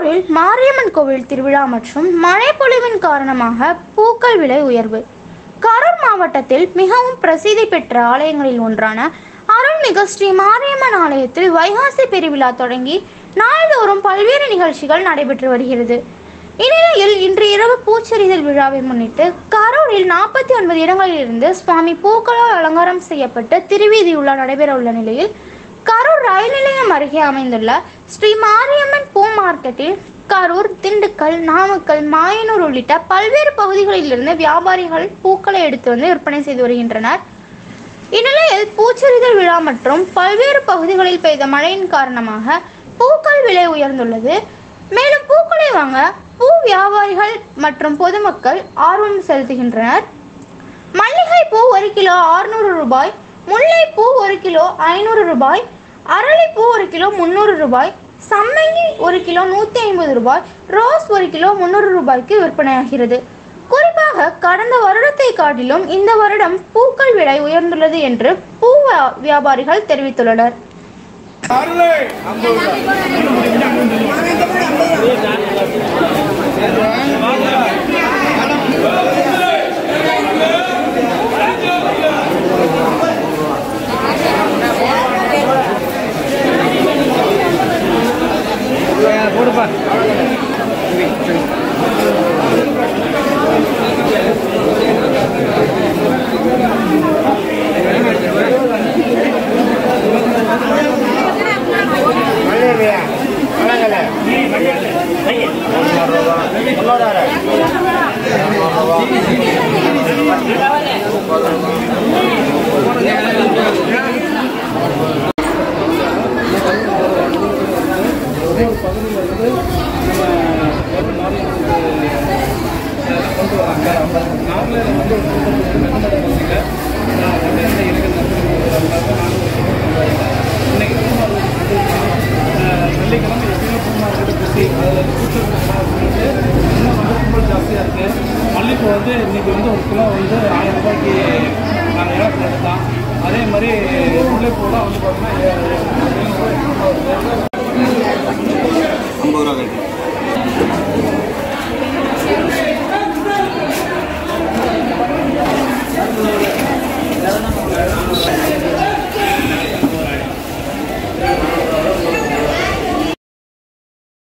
கரூரில் மாரியம்மன் கோவில் திருவிழா மற்றும் மழைப்பொழிவின் காரணமாக பூக்கள் விலை உயர்வு. கரூர் மாவட்டத்தில் மிகவும் பிரசித்தி பெற்ற ஆலயங்களில் ஒன்றான அருள்மிகு ஸ்ரீ மாரியம்மன் ஆலயத்தில் வைகாசி பெருவிழா தொடங்கி நாள்தோறும் பல்வேறு நிகழ்ச்சிகள் நடைபெற்று வருகிறது. இந்நிலையில் இன்று இரவு பூச்செறிதல் விழாவை முன்னிட்டு கரூரில் 49 இடங்களில் இருந்து சுவாமி பூக்களால் அலங்காரம் செய்யப்பட்ட திருவீதி உலா நடைபெற உள்ள நிலையில் கரூர் ரயில் நிலையம் அருகே அமைந்துள்ள ஸ்ரீ மாரியம்மன் பூ மார்க்கெட்டில் கரூர், திண்டுக்கல், நாமக்கல், மாயனூர் உள்ளிட்ட பல்வேறு பகுதிகளில் இருந்து வியாபாரிகள் பூக்களை எடுத்து வந்து விற்பனை செய்து வருகின்றனர். இந்நிலையில் பூச்செறிதல் விழா மற்றும் பல்வேறு பகுதிகளில் பெய்த மழையின் காரணமாக பூக்கள் விலை உயர்ந்துள்ளது. மேலும் பூக்களை வாங்க பூ வியாபாரிகள் மற்றும் பொதுமக்கள் ஆர்வம் செலுத்துகின்றனர். மல்லிகை பூ 1 கிலோ 600 ரூபாய், முல்லைப்பூ 1 கிலோ 500 ரூபாய், அரளிப்பூ 1 கிலோ 300 ரூபாய், சம்மங்கி 1 கிலோ 150 ரூபாய், ரோஸ் 1 கிலோ 300 ரூபாய்க்கு விற்பனையாகிறது. குறிப்பாக கடந்த வருடத்தை காட்டிலும் இந்த வருடம் பூக்கள் விலை உயர்ந்துள்ளது என்று பூ வியாபாரிகள் தெரிவித்துள்ளனர். மல்லிகைப்பூ வந்து இன்றைக்கி வந்து 1 கிலோ வந்து 1000 ரூபாய்க்கு நாங்கள் ஏலத்தில் எடுத்தோம். அதே மாதிரி முல்லைப்பூலாம் வந்து பார்த்தீங்கன்னா